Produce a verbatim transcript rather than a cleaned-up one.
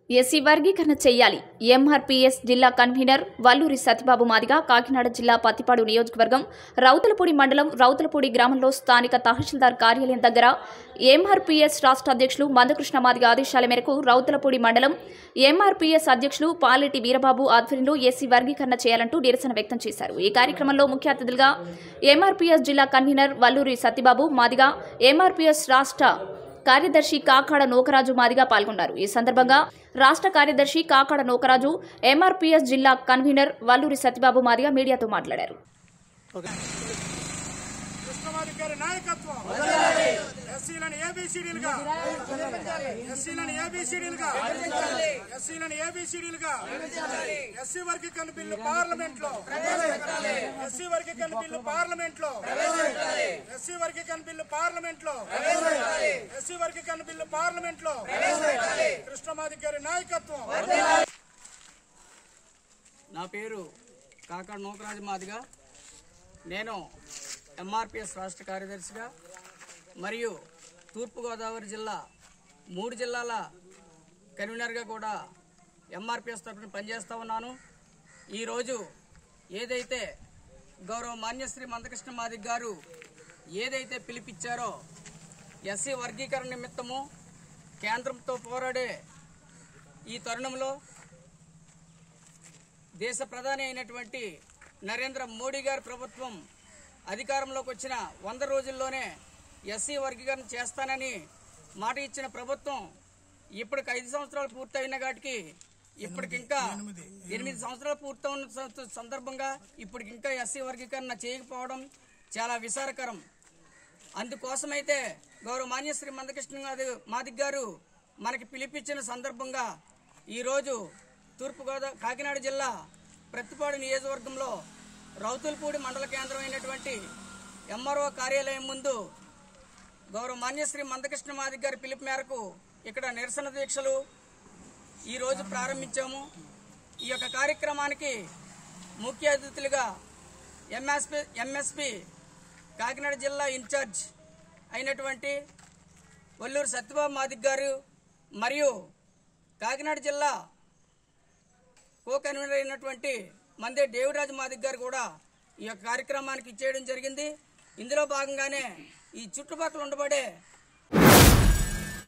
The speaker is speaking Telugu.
ఎస్సీ వర్గీకరణ చేయాలి. ఎంఆర్పీఎస్ జిల్లా కన్వీనర్ వల్లూరి సత్యబాబు మాదిగ కాకినాడ జిల్లా పత్తిపాడు నియోజకవర్గం రౌతులపూడి మండలం రౌతులపూడి గ్రామంలో స్థానిక తహసీల్దార్ కార్యాలయం దగ్గర ఎంఆర్పీఎస్ రాష్ట్ర అధ్యక్షులు మందకృష్ణ మాదిగ ఆదేశాల మేరకు రౌతులపూడి మండలం ఎంఆర్పీఎస్ అధ్యక్షులు పాలెటి వీరబాబు ఆధ్వర్యంలో ఎస్సీ వర్గీకరణ చేయాలంటూ నిరసన వ్యక్తం చేశారు. ఈ కార్యక్రమంలో ముఖ్య అతిథులుగా ఎంఆర్పీఎస్ జిల్లా కన్వీనర్ వల్లూరి సత్యబాబు మాదిగ, ఎంఆర్పీఎస్ రాష్ట్ర కార్యదర్శి కాకాడ నోకరాజు మాదిగ పాల్గొన్నారు. ఈ సందర్భంగా రాష్ట్ర కార్యదర్శి కాకాడ నోకరాజు, ఎంఆర్పీఎస్ జిల్లా కన్వీనర్ వల్లూరి సత్యబాబు మాదిగ మీడియాతో మాట్లాడారు. ఎస్సీ వర్గీకరణ బిల్లు పార్లమెంట్ లో ఎస్సీ వర్గీకరణ బిల్లు పార్లమెంట్ లో ఎస్సీ వర్గీకరణ బిల్లు పార్లమెంట్ లో ఎస్సీ వర్గీకరణ బిల్లు పార్లమెంట్ లో కృష్ణమాదిగారి నాయకత్వం. నా పేరు కాకాడ నోకరాజు మాదిగ. నేను ఎంఆర్పీఎస్ రాష్ట్ర కార్యదర్శిగా మరియు తూర్పుగోదావరి జిల్లా మూడు జిల్లాల కన్వీనర్గా కూడా ఎంఆర్పీఎస్ తరఫున పనిచేస్తూ ఉన్నాను. ఈరోజు ఏదైతే గౌరవ మాన్యశ్రీ మందకృష్ణ మాదిగ గారు ఏదైతే పిలిపిచ్చారో ఎస్సీ వర్గీకరణ నిమిత్తము కేంద్రంతో పోరాడే ఈ తరుణంలో దేశ ప్రధాని అయినటువంటి నరేంద్ర మోడీ గారి ప్రభుత్వం అధికారంలోకి వచ్చిన వంద రోజుల్లోనే ఎస్సీ వర్గీకరణ చేస్తానని మాట ఇచ్చిన ప్రభుత్వం ఇప్పటికి ఐదు సంవత్సరాలు పూర్తయిన కాటికి ఇప్పటికింకా ఎనిమిది సంవత్సరాలు పూర్తవున్న సందర్భంగా ఇప్పటికింకా ఎస్సీ వర్గీకరణ చేయకపోవడం చాలా విచారకరం. అందుకోసమైతే గౌరవ మాన్యశ్రీ మందకృష్ణ మాదిగ గారు మనకి పిలిపించిన సందర్భంగా ఈరోజు తూర్పుగోదావరి కాకినాడ జిల్లా ప్రత్తిపాడు నియోజకవర్గంలో రౌతులపూడి మండల కేంద్రం అయినటువంటి ఎంఆర్ఓ కార్యాలయం ముందు గౌరవ మాన్యశ్రీ మందకృష్ణ మాదిగ గారి పిలుపు మేరకు ఇక్కడ నిరసన దీక్షలు ఈరోజు ప్రారంభించాము. ఈ యొక్క కార్యక్రమానికి ముఖ్య అతిథులుగా ఎంఎస్పి ఎంఎస్పి కాకినాడ జిల్లా ఇన్ఛార్జ్ అయినటువంటి వల్లూరి సత్యబాబు మాదిగ గారు మరియు కాకినాడ జిల్లా కో కన్వీనర్ అయినటువంటి మందే దేవిరాజు మాదిగ గారు కూడా ఈ యొక్క కార్యక్రమానికి ఇచ్చేయడం జరిగింది. ఇందులో భాగంగానే ఈ చుట్టుపక్కల ఉండబడే